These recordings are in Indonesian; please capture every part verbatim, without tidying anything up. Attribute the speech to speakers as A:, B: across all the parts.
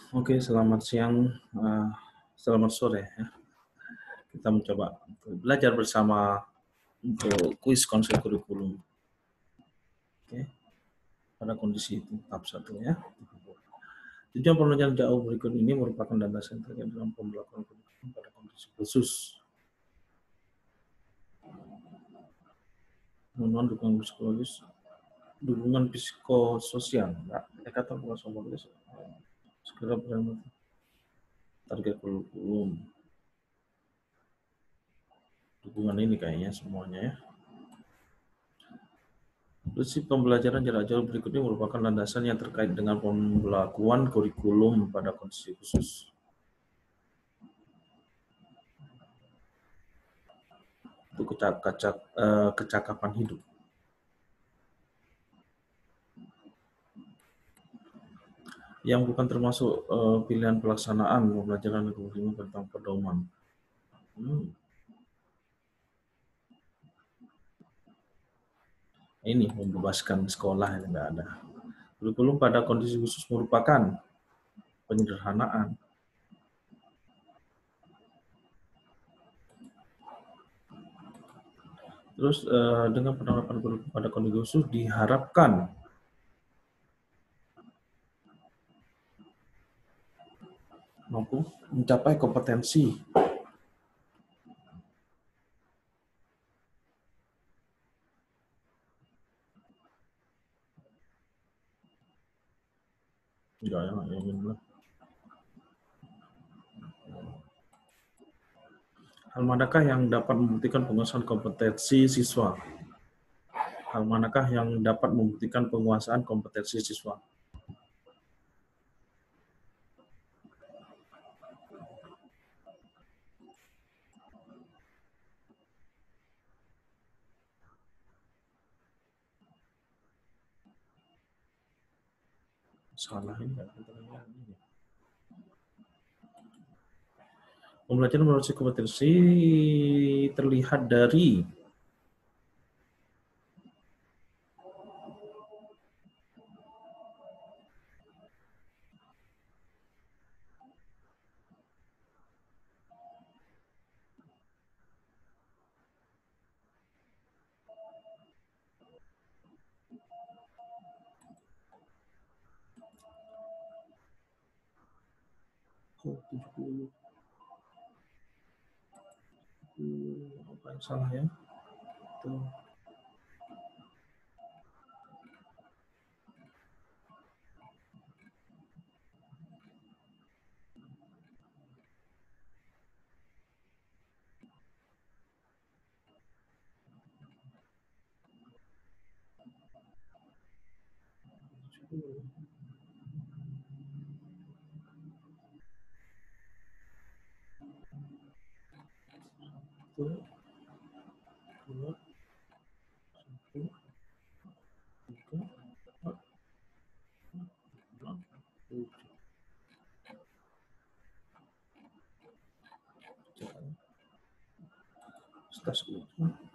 A: Oke, selamat siang, uh, selamat sore ya. Kita mencoba belajar bersama untuk kuis konsep kurikulum. Oke, pada kondisi tahap satu ya. Tujuan pembelajaran jauh berikut ini merupakan landasan terkait dalam pembelajaran kurikulum pada kondisi khusus. Memohon dukungan psikologis, dukungan psikososial, enggak, kita kata bukan psikologis, segera berangkat target kurikulum. Dukungan ini kayaknya semuanya ya. Prinsip pembelajaran jarak jauh berikut ini merupakan landasan yang terkait dengan pembelakuan kurikulum pada kondisi khusus. Untuk kecak, uh, kecakapan hidup. Yang bukan termasuk uh, pilihan pelaksanaan pembelajaran kurikulum tentang pedoman. Hmm. Ini membebaskan sekolah yang tidak ada. Kurikulum pada kondisi khusus merupakan penyederhanaan. Terus uh, dengan penerapan kurikulum pada kondisi khusus diharapkan mampu mencapai kompetensi enggak ya, yang ini. Hal manakah yang dapat membuktikan penguasaan kompetensi siswa? Hal manakah yang dapat membuktikan penguasaan kompetensi siswa? Salah ini enggak? Pembelajaran melalui kompetensi terlihat dari oh, tujuh puluh. Apa yang salah ya? Tuh. Tuh. Dua. Satu. Tiga. Empat. Enam. Tujuh. Jangan. Stas dulu.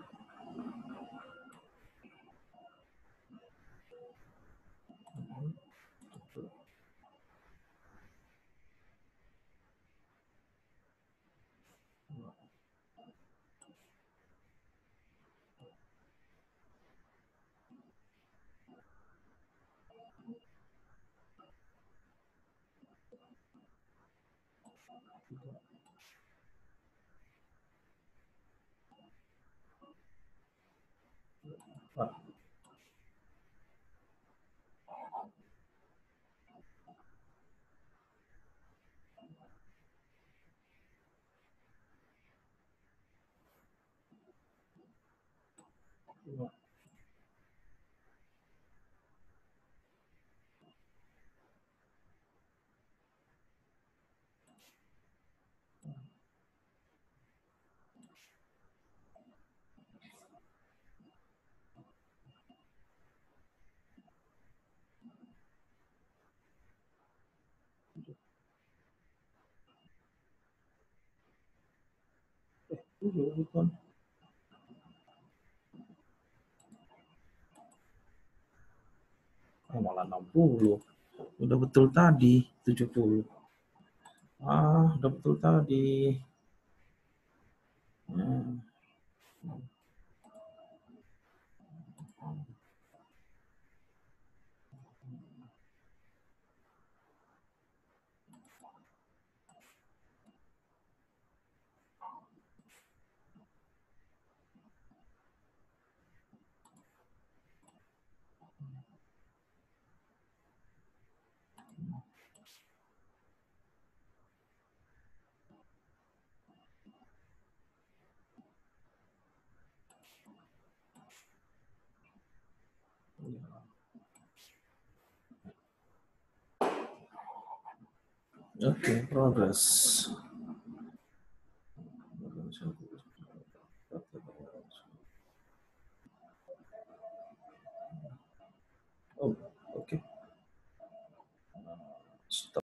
A: Empat. Dua. Eh, tujuh bukan. Oh, malah enam puluh. Udah betul tadi tujuh puluh. Ah, udah betul tadi. Hmm. Oke, progress. Oh, oke. Stop.